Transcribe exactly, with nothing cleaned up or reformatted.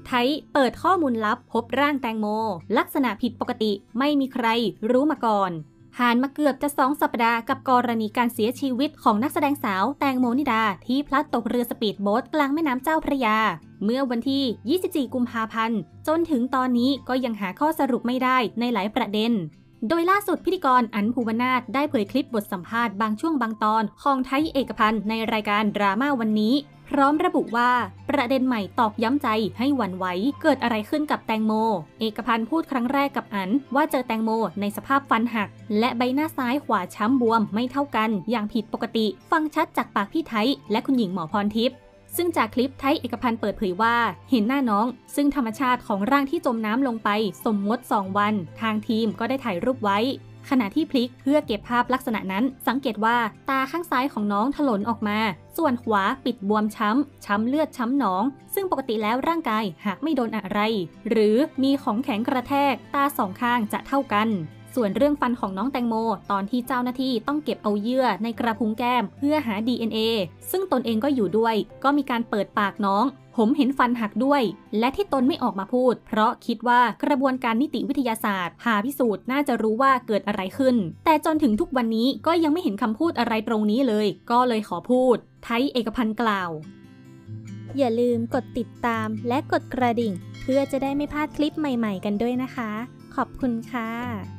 ไทยเปิดข้อมูลลับพบร่างแตงโมลักษณะผิดปกติไม่มีใครรู้มาก่อนผ่านมาเกือบจะสองสัปดาห์กับกรณีการเสียชีวิตของนักแสดงสาวแตงโมนิดาที่พลัดตกเรือสปีดโบ๊ทกลางแม่น้ำเจ้าพระยาเมื่อวันที่ยี่สิบสี่กุมภาพันธ์จนถึงตอนนี้ก็ยังหาข้อสรุปไม่ได้ในหลายประเด็นโดยล่าสุดพิธีกรอั๋นภูวนาถได้เผยคลิปบทสัมภาษณ์บางช่วงบางตอนของไทยเอกพันธ์ในรายการดราม่าวันนี้พร้อมระบุว่าประเด็นใหม่ตอกย้ำใจให้หวั่นไหวเกิดอะไรขึ้นกับแตงโมเอกพันธ์พูดครั้งแรกกับอั๋นว่าเจอแตงโมในสภาพฟันหักและใบหน้าซ้ายขวาช้ำบวมไม่เท่ากันอย่างผิดปกติฟังชัดจากปากพี่ไทยและคุณหญิงหมอพรทิพย์ซึ่งจากคลิปไทยเอกพันธ์เปิดเผยว่าเห็นหน้าน้องซึ่งธรรมชาติของร่างที่จมน้ำลงไปสมมติสองวันทางทีมก็ได้ถ่ายรูปไว้ขณะที่พลิกเพื่อเก็บภาพลักษณะนั้นสังเกตว่าตาข้างซ้ายของน้องถลนออกมาส่วนขวาปิดบวมช้ำช้ำเลือดช้ำหนองซึ่งปกติแล้วร่างกายหากไม่โดนอะไรหรือมีของแข็งกระแทกตาสองข้างจะเท่ากันส่วนเรื่องฟันของน้องแตงโมตอนที่เจ้าหน้าที่ต้องเก็บเอาเยื่อในกระพุ้งแก้มเพื่อหา ดี เอ็น เอ ซึ่งตนเองก็อยู่ด้วยก็มีการเปิดปากน้องผมเห็นฟันหักด้วยและที่ตนไม่ออกมาพูดเพราะคิดว่ากระบวนการนิติวิทยาศาสตร์ผ่าพิสูจน์น่าจะรู้ว่าเกิดอะไรขึ้นแต่จนถึงทุกวันนี้ก็ยังไม่เห็นคำพูดอะไรตรงนี้เลยก็เลยขอพูดไทยเอกพันธ์กล่าวอย่าลืมกดติดตามและกดกระดิ่งเพื่อจะได้ไม่พลาดคลิปใหม่ๆกันด้วยนะคะขอบคุณค่ะ